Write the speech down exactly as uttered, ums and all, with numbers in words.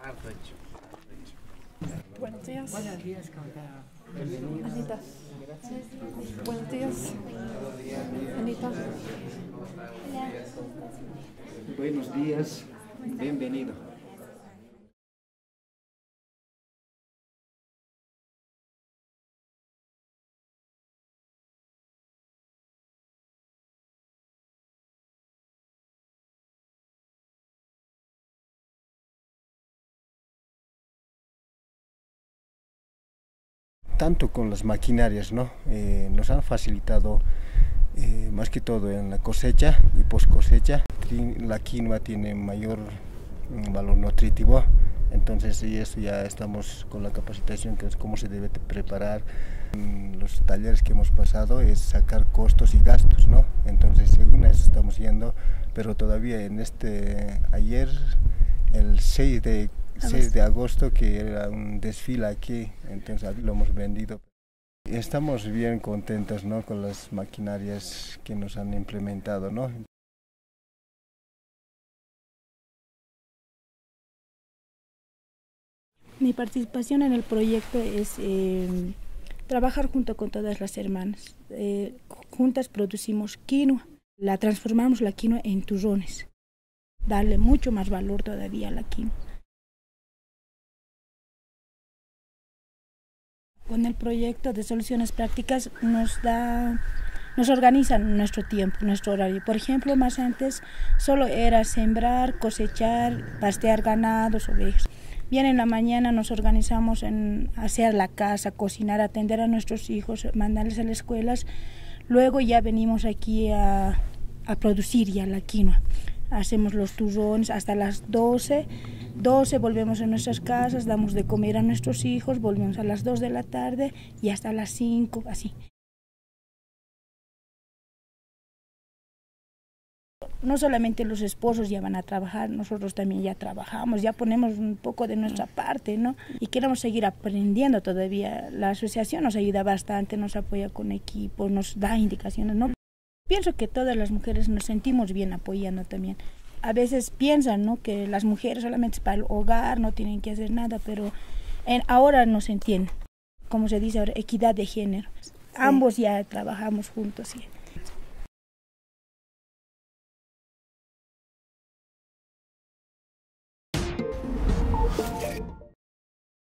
Buenos días. Buenos días, contador. Anita. Buenos días. Anita. Buenos días, bienvenido. Tanto con las maquinarias, ¿no? Eh, nos han facilitado eh, más que todo en la cosecha y post cosecha. La quinoa tiene mayor um, valor nutritivo, entonces y eso ya estamos con la capacitación que es cómo se debe preparar. En los talleres que hemos pasado es sacar costos y gastos, ¿no? Entonces según eso estamos yendo, pero todavía en este ayer, el seis de seis de agosto, que era un desfile aquí, entonces lo hemos vendido. Estamos bien contentos, ¿no?, con las maquinarias que nos han implementado, ¿no? Mi participación en el proyecto es eh, trabajar junto con todas las hermanas. Eh, juntas producimos quinoa, la transformamos la quinoa en turrones, darle mucho más valor todavía a la quinoa. Con el proyecto de soluciones prácticas nos da, nos organizan nuestro tiempo, nuestro horario. Por ejemplo, más antes solo era sembrar, cosechar, pastear ganados, ovejas. Bien, en la mañana nos organizamos en hacer la casa, cocinar, atender a nuestros hijos, mandarles a las escuelas. Luego ya venimos aquí a, a producir ya la quinoa. Hacemos los turrones hasta las doce, doce volvemos a nuestras casas, damos de comer a nuestros hijos, volvemos a las dos de la tarde y hasta las cinco, así. No solamente los esposos ya van a trabajar, nosotros también ya trabajamos, ya ponemos un poco de nuestra parte, ¿no? Y queremos seguir aprendiendo todavía. La asociación nos ayuda bastante, nos apoya con equipos, nos da indicaciones, ¿no? Pienso que todas las mujeres nos sentimos bien apoyando también. A veces piensan, ¿no?, que las mujeres solamente es para el hogar, no tienen que hacer nada, pero en, ahora nos entienden. Como se dice ahora, equidad de género. Sí. Ambos ya trabajamos juntos. ¿Sí?